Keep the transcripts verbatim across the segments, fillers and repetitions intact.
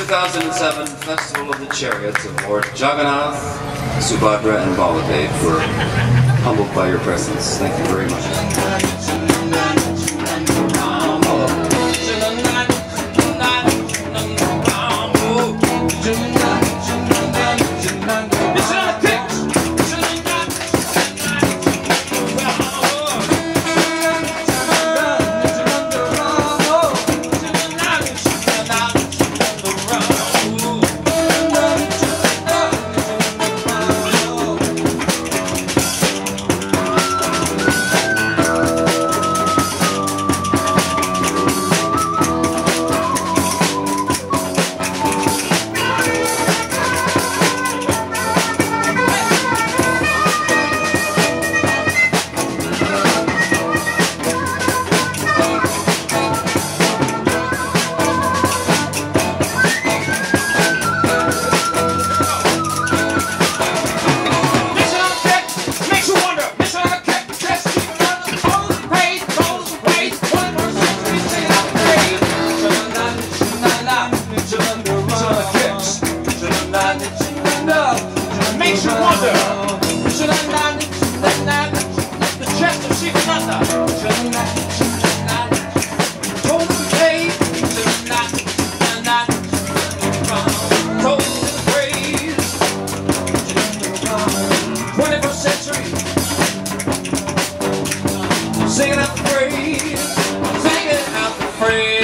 thousand seven Festival of the Chariots of Lord Jagannath, Subhadra, and Baladev. We're humbled by your presence. Thank you very much. Makes you wonder. The chest of Shivananda. Told the day. Told the praise. twenty-first century. Singing out the praise. Singing out the praise.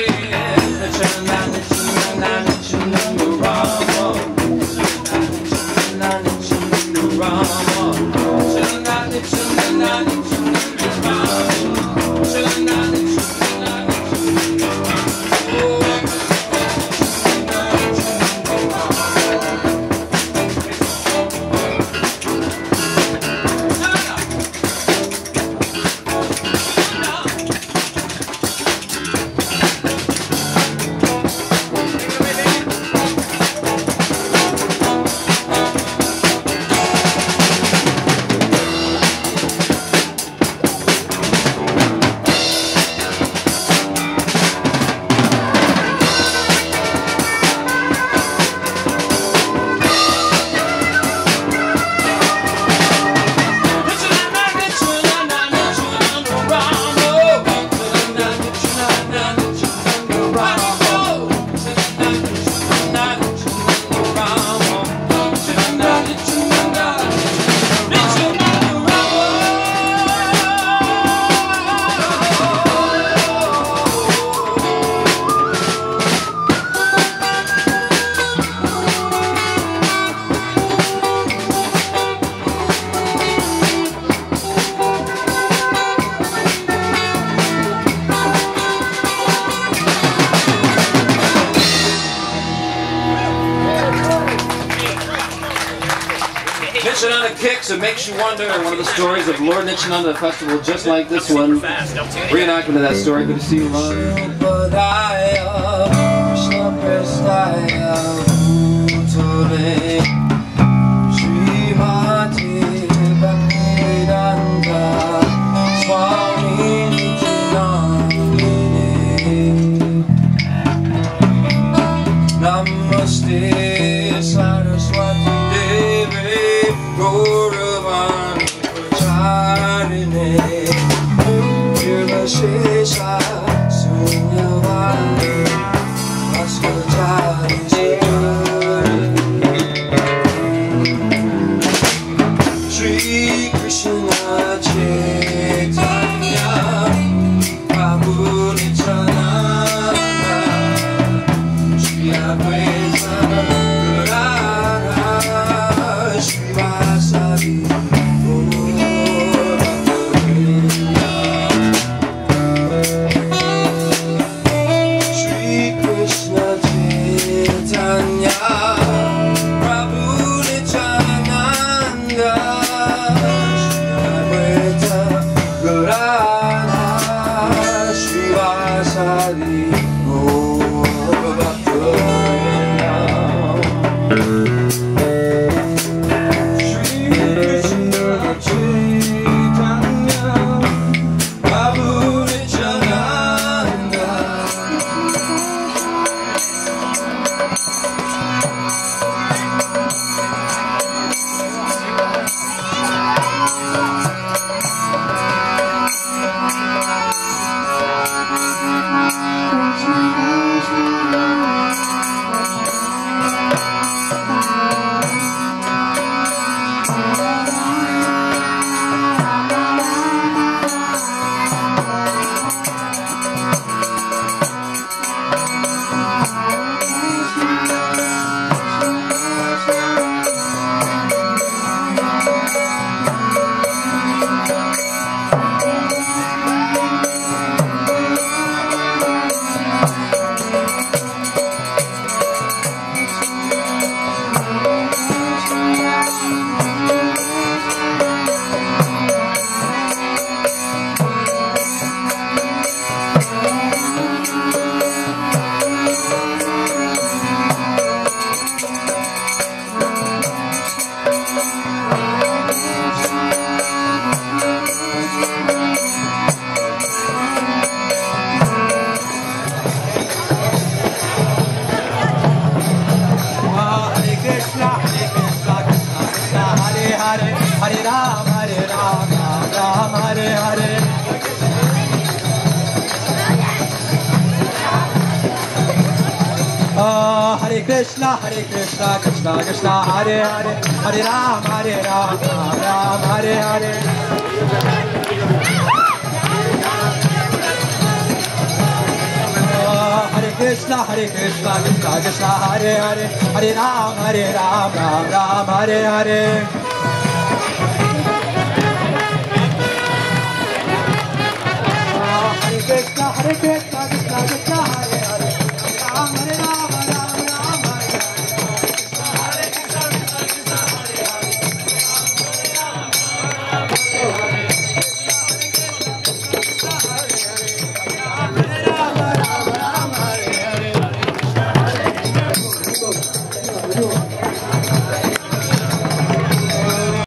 Nityananda Kicks, It Makes You Wonder, one of the stories of Lord Nityananda Festival, just like this one. Reenactment of that story. Good to see you, Lon. Namaste Saraswati Devi Gauravani Pracharine Nirvashesha Sunyavani Vaskachari Shri Krishna Chaitanya Prabhu Nityananda Shri Advaita Radha Shri Vasari Shri Krishna Chaitanya Prabhu Nityananda Shri Advaita Radha Shri Vasari Krishna, Hare Krishna, Krishna Krishna, Hare Hare, Hare Ram, Hare Ram, Ram Ram, Hare Hare. Hare Krishna, Hare Krishna, Krishna Krishna, Hare Hare, Hare Ram, Hare Ram, Ram Ram, Hare Hare. Hare Krishna, Hare Krishna, Krishna Krishna, Hare Hare, Ram, Hare Ram, Ram Ram, Hare Hare. Hare Krishna, Krishna Krishna, Hare Hare, Ram, Hare Ram, Ram Ram, Hare Hare.